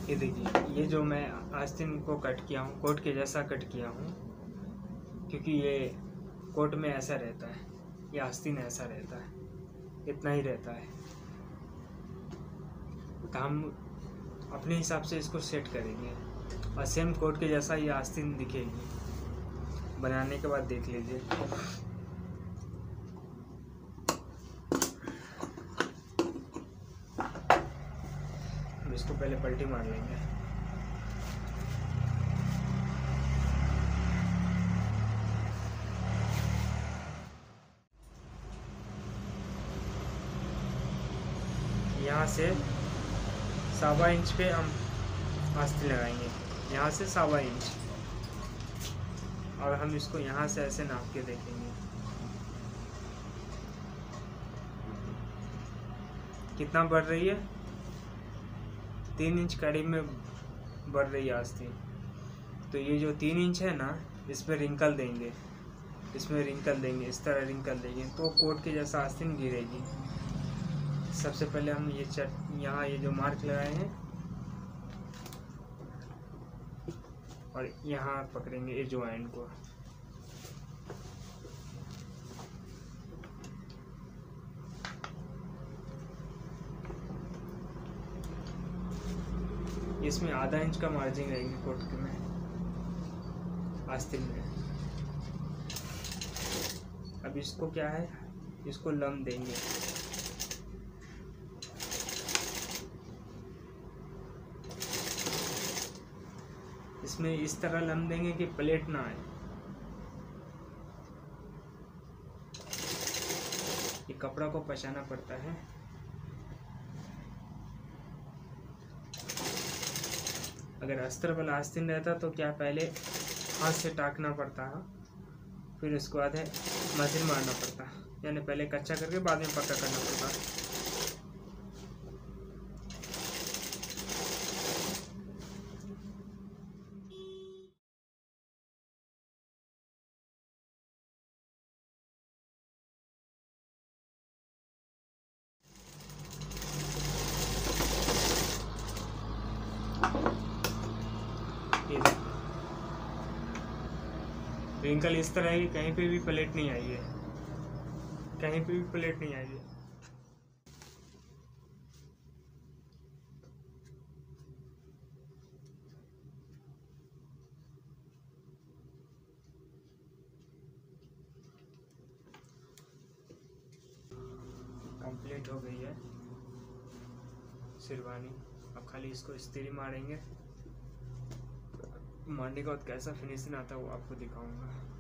ये देखिए, ये जो मैं आस्तीन को कट किया हूँ, कोट के जैसा कट किया हूँ, क्योंकि ये कोट में ऐसा रहता है, ये आस्तीन ऐसा रहता है, इतना ही रहता है। तो हम अपने हिसाब से इसको सेट करेंगे और सेम कोट के जैसा ये आस्तीन दिखेगी। बनाने के बाद देख लीजिए। इसको पहले पलटी मार लेंगे। यहाँ से 1.25 इंच पे हम आस्तीन लगाएंगे, यहाँ से 1.25 इंच, और हम इसको यहाँ से ऐसे नाप के देखेंगे कितना बढ़ रही है। 3 इंच करीब में बढ़ रही है आस्तीन। तो ये जो 3 इंच है ना, इसमें रिंकल देंगे, इसमें रिंकल देंगे, इस तरह रिंकल देंगे तो कोट के जैसा आस्तीन गिरेगी। सबसे पहले हम ये यहाँ ये जो मार्क लगाए हैं और यहाँ पकड़ेंगे ये ज्वाइंट को। इसमें आधा इंच का मार्जिन रहेगी कोट के में, आस्तीन में। अब इसको क्या है, इसको लम देंगे। इसमें इस तरह लम देंगे कि प्लेट ना आए। ये कपड़ा को पचाना पड़ता है। अगर अस्तर वाला आस्तीन रहता तो क्या पहले हाथ से टाकना पड़ता है, फिर उसके बाद है मशीन मारना पड़ता, यानी पहले कच्चा करके बाद में पक्का करना पड़ता। रिंकल इस तरह है कि कहीं पे भी प्लेट नहीं आई है, कहीं पे भी प्लेट नहीं आई है। कंप्लीट हो गई है शेरवानी। अब खाली इसको इस्त्री मारेंगे, मारने के बाद कैसा फिनिशिंग आता है वो आपको दिखाऊंगा।